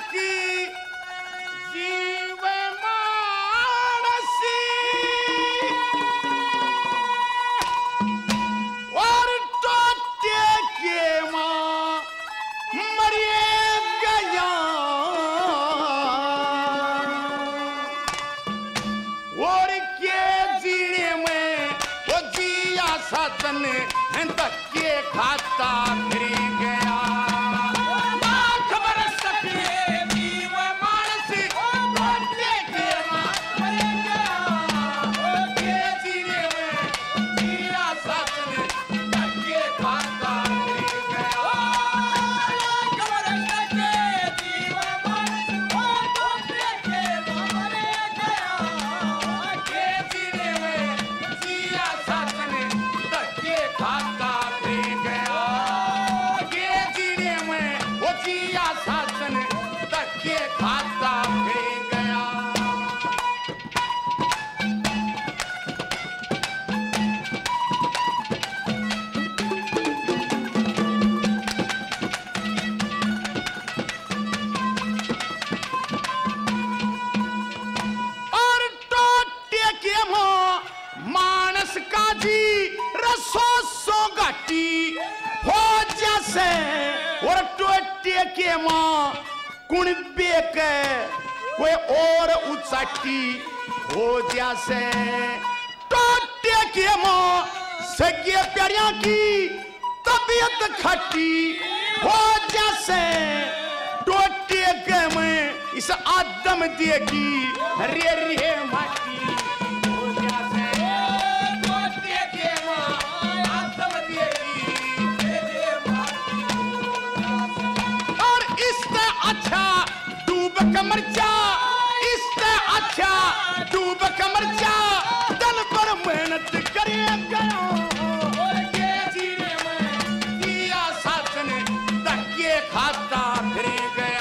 की जीव मानसी और टोटे के मां मरिए गया और के जीने में वो जिया सतन धक्के खाता फिर गया और टोटे के मां कुणबे के कोई और उचाटी हो जैसे टोटे के मां सगे प्यारियां की तबीयत खट्टी हो जैसे टोटे के में इस आदम देगी रे रे माटी कमर जा इससे अच्छा डूब कमर जा दल पर मेहनत करे गया और के जीने में दिया सासन धक्के खाता फिर गया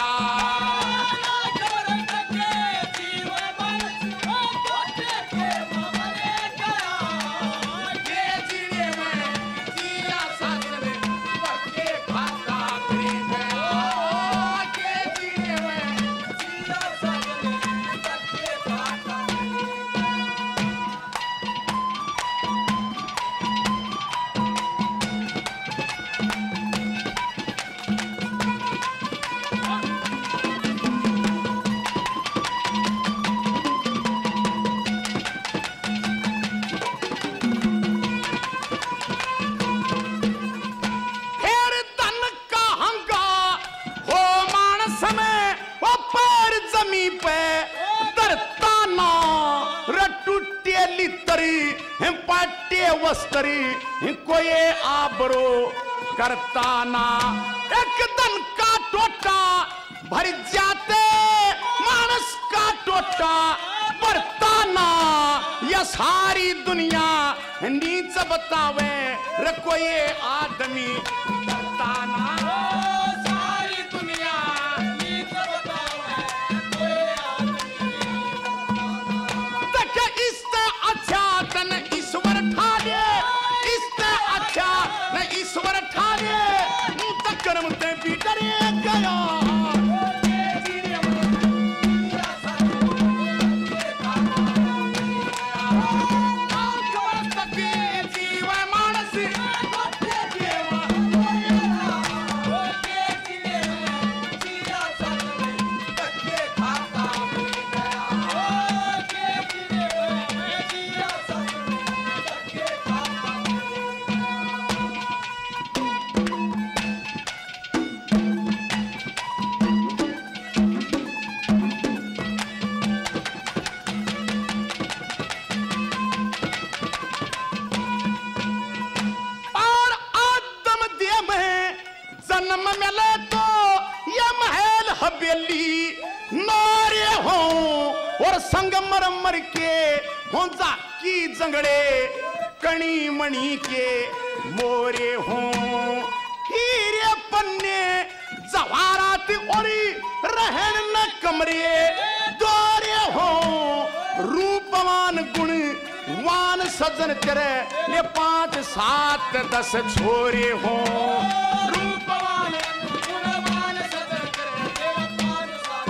वस्तरी कोई आबरो करता ना एक दिन का टोटा भर जाते मानस का टोटा बढ़ता ना यह सारी दुनिया नीच बतावे रे कोई आदमी करता ना सारी दुनिया नीच बतावे कोई आदमी देखे इससे अच्छा तन ईश्वर ठा दे इससे अच्छा न ईश्वर ठा दे तक कर्म ते भी डरे गया संगमरमर के होंजा की जंगड़े कणी मणि के मोरे हों हीरे पन्ने जवाहरात और रहन न कमरे दोरे हों रूपवान गुण वान सजन तेरे ले 5 7 10 छोरे हों रूपवान गुणवान सजन तेरे ले 5 7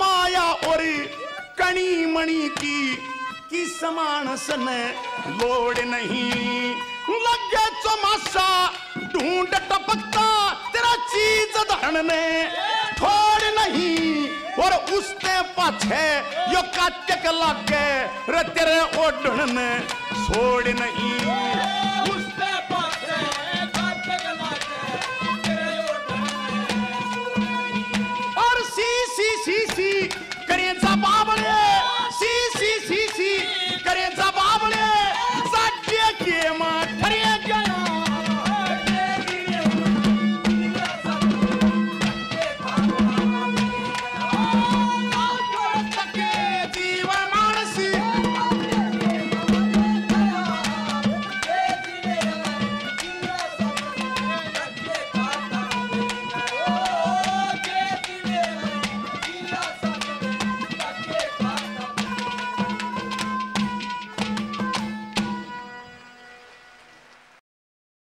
माया और कणी मणि की समान सने लोड़ नहीं। लगे चौमासा ढूंढ टपकता तेरा चीज धरन ने छोड़ नहीं। और उसने पाछे यो काटे के लागे रे तेरे ओढ़न ने छोड़ नहीं।